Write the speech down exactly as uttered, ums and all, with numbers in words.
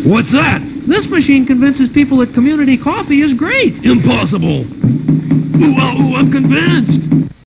What's that? This machine convinces people that community coffee is great. Impossible. Ooh, uh, ooh, I'm convinced.